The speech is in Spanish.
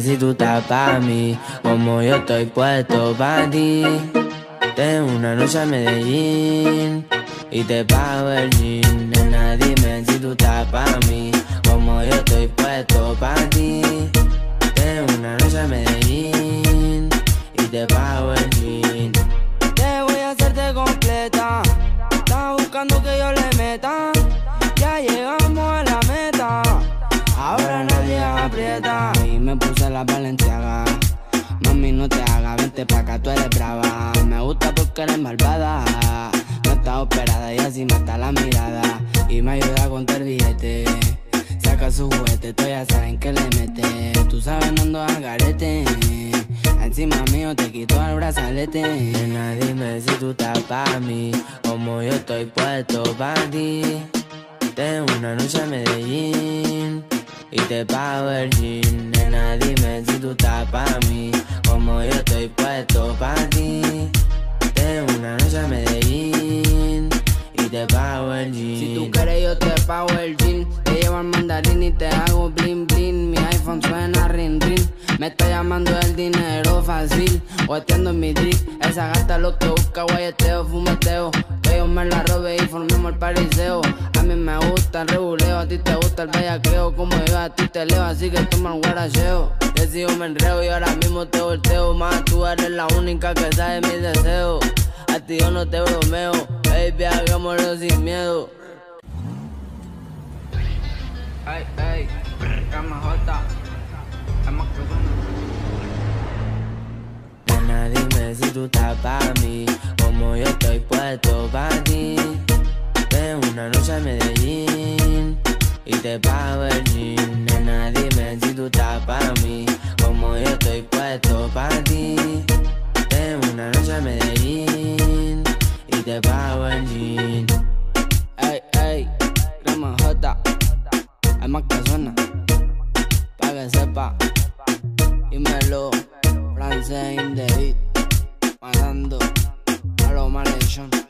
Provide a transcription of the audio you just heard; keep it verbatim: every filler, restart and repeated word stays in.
si tú estás pa' mí, como yo estoy puesto pa' ti. Tengo una noche a Medellín y te pago el jean. Nena, dime si tú estás pa' mí, como yo estoy puesto pa' ti. Tengo una noche a Medellín y te pago el jean. Te voy a hacerte completa, estás buscando que yo le meta. Ya llegamos a la meta, ahora nadie aprieta. Y me puse la Balenciaga, mami no te hagas, vente pa' acá, tú eres brava. Me gusta porque eres malvada, no estás operada y así mata la mirada. Y me ayuda a contar billete, saca su juguete, tú ya saben que le mete. Tú sabes no ando al garete, encima mío te quito el brazalete. Nena, dime si tú estás pa' mí, como yo estoy puesto pa' ti. Tengo una noche a Medellín y te pago el jean. Nena, dime si tú estás pa' mí, como yo estoy puesto pa' ti. Tengo una noche a Medellín y te pago el jean. Si tú quieres yo te pago el jean, te llevo al mandarín y te hago blin blin. Mi iPhone suena rin rin, me está llamando el dinero fácil, guateando en mi drip. Esa gata lo que busca, guayeteo, fumeteo. Que yo me la robe y formemos el pariseo. A mí me gusta el reguleo, a ti te gusta el bellaqueo. Como yo a ti te leo, así que toma el guaracheo. Decido me enreo y ahora mismo te volteo. Más tú eres la única que sabe mis deseos. A ti yo no te bromeo, baby, hagámoslo sin miedo. Ey, ey, Rama J, es más que Nena, dime si tú estás pa' mí, como yo estoy puesto pa' ti. Tengo una noche a Medellín y te pago el jean. Nena, dime si tú estás pa' mí, como yo estoy puesto pa' ti. Tengo una noche a Medellín y te pago el jean. Ey, ey, Rama J, es más que suena, pa' que sepa. Dímelo, francés in the beat, matando a los malhechos.